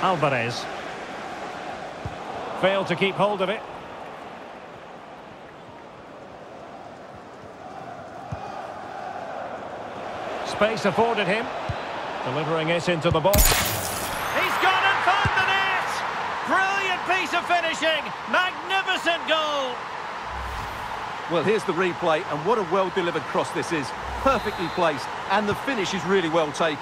Alvarez. Failed to keep hold of it. Space afforded him. Delivering it into the box. He's gone and found the net! Brilliant piece of finishing! Magnificent goal! Well, here's the replay, and what a well-delivered cross this is. Perfectly placed, and the finish is really well taken.